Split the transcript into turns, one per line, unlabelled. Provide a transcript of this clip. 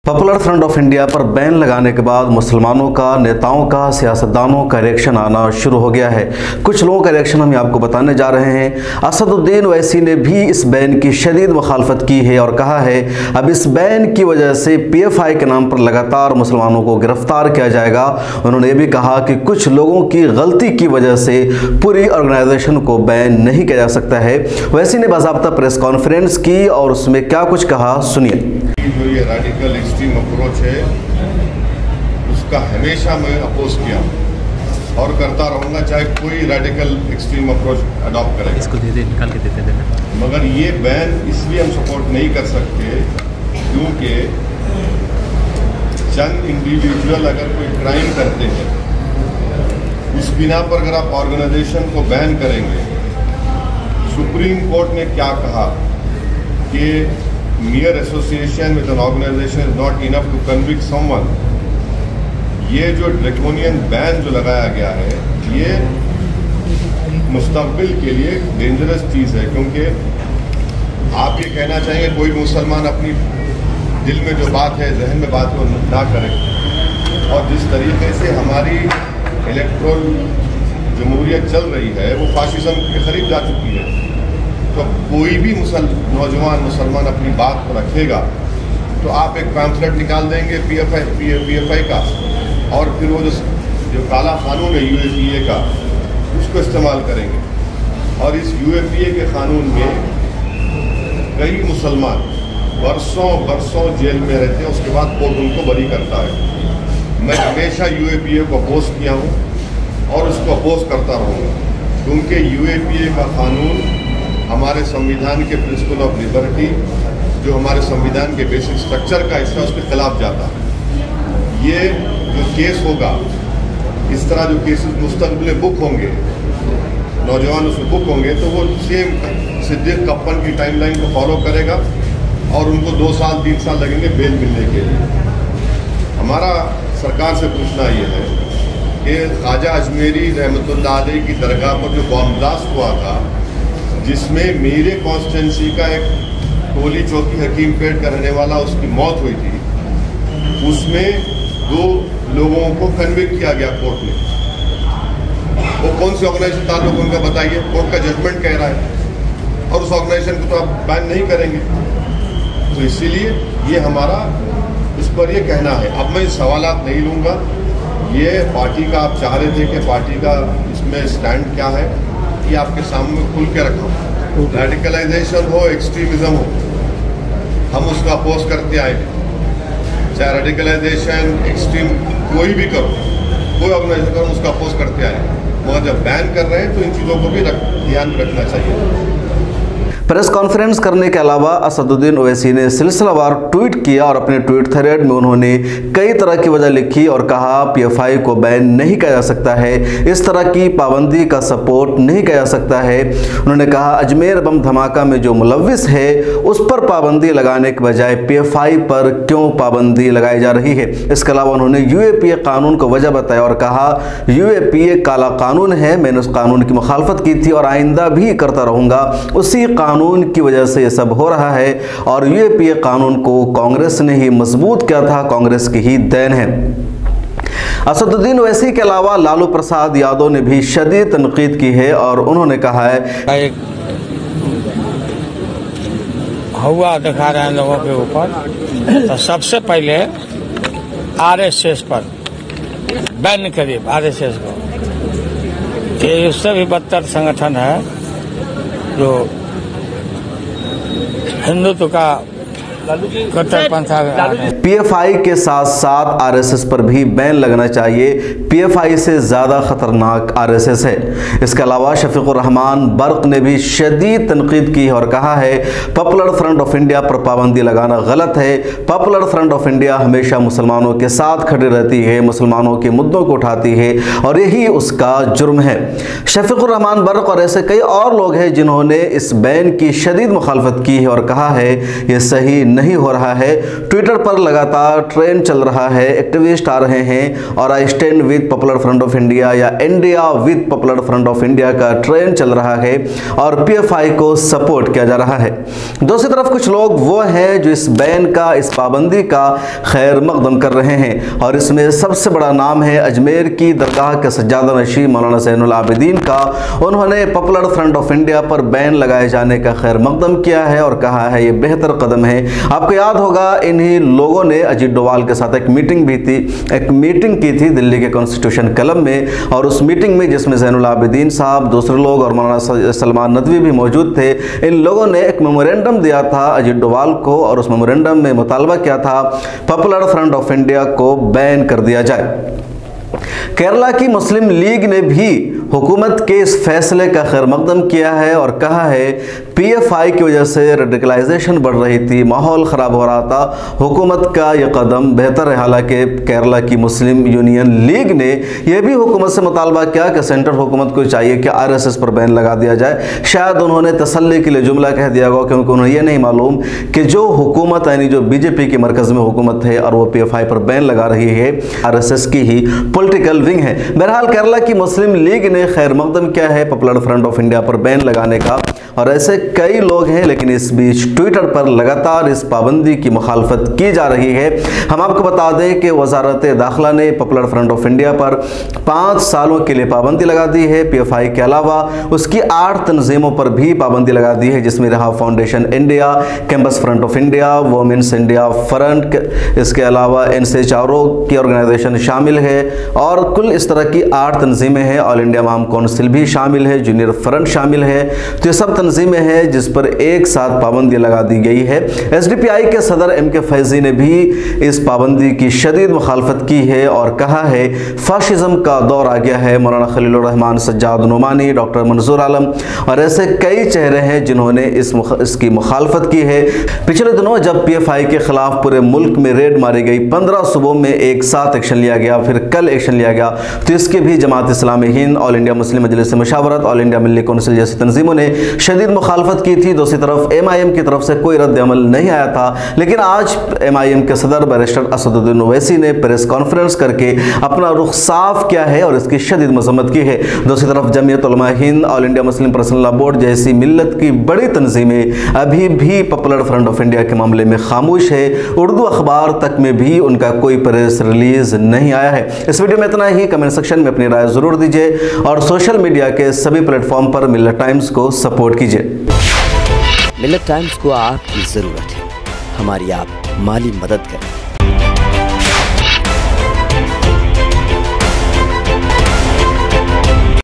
Popular front of India पर ban लगाने के बाद मुसलमानों का, नेताओं का, सियासतदानों का रिएक्शन आना शुरू हो गया है। कुछ लोगों का रिएक्शन हम आपको बताने जा रहे हैं। असदुद्दीन ओवैसी ने भी इस बैन की शदीद मुखालफत की है और कहा है अब इस बैन की वजह से PFI के नाम पर लगातार मुसलमानों को गिरफ्तार किया जाएगा। उन्होंने ये भी कहा कि कुछ लोगों की गलती की वजह से पूरी ऑर्गेनाइजेशन को बैन नहीं किया जा सकता है। ओवैसी ने बाज़ाब्ता प्रेस कॉन्फ्रेंस की और उसमें क्या कुछ कहा, सुनिए।
जो ये रेडिकल एक्सट्रीम अप्रोच है उसका हमेशा मैं अपोज किया और करता रहूँगा, चाहे कोई रेडिकल एक्सट्रीम अप्रोच अडॉप्ट करे।
इसको दे दे, निकाल के देते देना।
मगर ये बैन इसलिए हम सपोर्ट नहीं कर सकते क्योंकि चंद इंडिविजुअल अगर कोई क्राइम करते हैं उस बिना पर अगर आप ऑर्गेनाइजेशन को बैन करेंगे, सुप्रीम कोर्ट ने क्या कहा कि mere association with an organization is not enough to convict someone। ये जो ड्रैकोनियन बैन जो लगाया गया है ये मुस्तकबिल के लिए डेंजरस चीज़ है, क्योंकि आप ये कहना चाहेंगे कोई मुसलमान अपनी दिल में जो बात है, जहन में बात को ना करे। और जिस तरीके से हमारी इलेक्ट्रल जमहूरियत चल रही है वो फाशिज्म के करीब जा चुकी है। तो कोई भी नौजवान मुसलमान अपनी बात को रखेगा तो आप एक पैम्फलेट निकाल देंगे PFI का, और फिर वो जो काला कानून है UAPA का उसको इस्तेमाल करेंगे। और इस UAPA के कानून में कई मुसलमान बरसों जेल में रहते हैं, उसके बाद कोर्ट उनको बरी करता है। मैं हमेशा UAPA को अपोज किया हूँ और उसको अपोज करता रहूँगा, क्योंकि UAPA का कानून हमारे संविधान के प्रिंसिपल ऑफ लिबर्टी, जो हमारे संविधान के बेसिक स्ट्रक्चर का हिस्सा, उसके खिलाफ जाता है। ये जो केस होगा, इस तरह जो केसेस मुस्तकबिल में बुक होंगे, नौजवान उसमें बुक होंगे, तो वो सेम सिद्दीक कप्पन की टाइमलाइन को फॉलो करेगा और उनको 2 साल 3 साल लगेंगे बेल मिलने के लिए। हमारा सरकार से पूछना ये है कि ख्वाजा अजमेरी रहमतुल्लाह अलैह की दरगाह पर जो बॉम्ब ब्लास्ट हुआ था, जिसमें मेरे कॉन्स्टिट्यूंसी का एक टोली चौकी हकीमपेट का रहने वाला उसकी मौत हुई थी, उसमें 2 लोगों को कन्विक्ट किया गया कोर्ट में। वो कौन सी ऑर्गेनाइजेशन ताल्लुक उनका बताइए, कोर्ट का जजमेंट कह रहा है, और उस ऑर्गेनाइजेशन को तो आप बैन नहीं करेंगे। तो इसीलिए ये हमारा इस पर ये कहना है। अब मैं सवालात नहीं लूँगा, ये पार्टी का आप चाह रहे थे कि पार्टी का इसमें स्टैंड क्या है, ये आपके सामने खुल के रखा। रेडिकलाइजेशन हो, एक्सट्रीमिज्म हो, हम उसका अपोज करते आए। चाहे रेडिकलाइजेशन, एक्सट्रीम कोई भी करो, कोई ऑर्गेनाइजेशन करो, उसका अपोज करते आए। मगर जब बैन कर रहे हैं तो इन चीज़ों को भी ध्यान में रखना चाहिए।
प्रेस कॉन्फ्रेंस करने के अलावा असदुद्दीन ओवैसी ने सिलसिलावार ट्वीट किया और अपने ट्वीट थ्रेड में उन्होंने कई तरह की वजह लिखी और कहा PFI को बैन नहीं किया जा सकता है, इस तरह की पाबंदी का सपोर्ट नहीं किया जा सकता है। उन्होंने कहा अजमेर बम धमाका में जो मुलव्विस है उस पर पाबंदी लगाने के बजाय PFI पर क्यों पाबंदी लगाई जा रही है। इसके अलावा उन्होंने UAPA कानून को वजह बताया और कहा UAPA काला कानून है, मैंने उस कानून की मुखालफत की थी और आइंदा भी करता रहूँगा। उसी कानून की वजह से ये सब हो रहा है और UAPA कानून को कांग्रेस ने ही मजबूत किया था, कांग्रेस की ही देन है। असदुद्दीन ओवैसी के अलावा लालू प्रसाद यादव ने भी शदीद तनकीद की है और उन्होंने कहा है
हुआ दिखा रहे हैं लोगों के ऊपर, तो सबसे पहले RSS पर बैन करिए। RSS को, ये उससे भी बदतर संगठन है जो हिंदुत्व का
PFI के साथ साथ RSS पर भी बैन लगना चाहिए। PFI से ज़्यादा खतरनाक RSS है। इसके अलावा शफीकुर रहमान बर्क ने भी शदीद तनकीद की और कहा है पॉपुलर फ्रंट ऑफ इंडिया पर पाबंदी लगाना गलत है। पॉपुलर फ्रंट ऑफ इंडिया हमेशा मुसलमानों के साथ खड़ी रहती है, मुसलमानों के मुद्दों को उठाती है और यही उसका जुर्म है। शफीकुर रहमान बर्क और ऐसे कई और लोग हैं जिन्होंने इस बैन की शदीद मुखालफत की है और कहा है ये सही नहीं हो रहा है। ट्विटर पर लगातार ट्रेंड चल रहा है, एक्टिविस्ट आ रहे हैं और I stand with popular front of India या India with popular front of India का ट्रेंड चल रहा है और पीएफआई को सपोर्ट किया जा रहा है। दूसरी तरफ कुछ लोग वो हैं जो इस बैन का, इस पाबंदी का खैर मकदम कर रहे हैं और इसमें सबसे बड़ा नाम है अजमेर की दरगाह के सज्जादा नशीं मौलाना ज़ैनुल आबिदीन का। उन्होंने पॉपुलर फ्रंट ऑफ इंडिया पर बैन लगाए जाने का खैर मकदम किया है और कहा है ये बेहतर कदम है। आपको याद होगा इन्हीं लोगों ने अजीत डोभाल के साथ एक मीटिंग की थी दिल्ली के कॉन्स्टिट्यूशन क्लब में और उस मीटिंग में जिसमें ज़ैनुल आबिदीन साहब, दूसरे लोग और मौलाना सलमान नदवी भी मौजूद थे, इन लोगों ने एक मेमोरेंडम दिया था अजीत डोभाल को और उस मेमोरेंडम में मुतालबा किया था पॉपुलर फ्रंट ऑफ इंडिया को बैन कर दिया जाए। केरला की मुस्लिम लीग ने भी हुकूमत के इस फैसले का खैर मकदम किया है और कहा है पीएफआई की वजह से रेडिकलाइजेशन बढ़ रही थी, माहौल ख़राब हो रहा था, हुकूमत का यह कदम बेहतर है। हालांकि केरला की मुस्लिम यूनियन लीग ने यह भी हुकूमत से मुतालबा किया कि सेंट्रल हुकूमत को चाहिए कि आरएसएस पर बैन लगा दिया जाए। शायद उन्होंने तसल्ली के लिए जुमला कह दिया होगा क्योंकि उन्हें यह नहीं मालूम कि जो हुकूमत यानी जो बीजेपी के मरकज़ में हुकूमत है और वो पीएफआई पर बैन लगा रही है, आरएसएस की ही पॉलिटिकल विंग है। बहरहाल केरला की मुस्लिम लीग ने खैर मकदम किया है पॉपुलर फ्रंट ऑफ इंडिया पर बैन लगाने का और ऐसे कई लोग हैं, लेकिन इस बीच ट्विटर पर लगातार इस पाबंदी की मुखालफत की जा रही है। हम आपको बता दें कि वजारत दाखिला ने पॉपुलर फ्रंट ऑफ इंडिया पर 5 सालों के लिए पाबंदी लगा दी है। पीएफआई के अलावा उसकी 8 तंजीमों पर भी पाबंदी लगा दी है, जिसमें रहा foundation India, campus front of India, women's India front, इसके अलावा एनएचआरओ की ऑर्गेनाइजेशन शामिल है और कुल इस तरह की 8 तंजीमें हैं। ऑल इंडिया इमाम काउंसिल भी शामिल है, जूनियर फ्रंट शामिल है। तो ये सब तंजीमें हैं जिस पर एक साथ पाबंदी लगा दी गई है। एसडीपीआई के सदर एमके फैजी ने भी इस पाबंदी की शदीद मुखालफत की है और कहा है फाशिज्म का दौर आ गया है। मौलाना खलीलुर रहमान, सज्जाद नोमानी, डॉक्टर मंजूर आलम और ऐसे कई चेहरे हैं जिन्होंने इसकी मुखालफत की है। पिछले दिनों जब पीएफआई के खिलाफ पूरे मुल्क में रेड मारी गई, 15 सूबों में एक साथ एक्शन लिया गया, फिर कल एक्शन लिया गया, तो इसके भी Jamaat Islami Hind, all India Muslim Majlis Mushawarat, all India Milli council जैसी तंजीमों ने शदीद मुखालफत की थी। दूसरी तरफ एमआईएम की तरफ से कोई रद्द अमल नहीं आया था, लेकिन आज एमआईएम के सदर बैरिस्टर असदुद्दीन ओवैसी ने प्रेस कॉन्फ्रेंस करके अपना रुख साफ किया है और इसकी शदीद मजम्मत की है। दूसरी तरफ Jamiat Ulama Hind, all India Muslim personal law board जैसी मिल्लत की बड़ी तंजीमें अभी भी पॉपुलर फ्रंट ऑफ इंडिया के मामले में खामोश है। उर्दू अखबार तक में भी उनका कोई प्रेस रिलीज नहीं आया है। इस वीडियो में इतना ही। कमेंट सेक्शन में अपनी राय जरूर दीजिए और सोशल मीडिया के सभी प्लेटफॉर्म पर मिल्लत टाइम्स को सपोर्ट कीजिए।
मिल्लत टाइम्स को आपकी जरूरत है, हमारी आप माली मदद करें।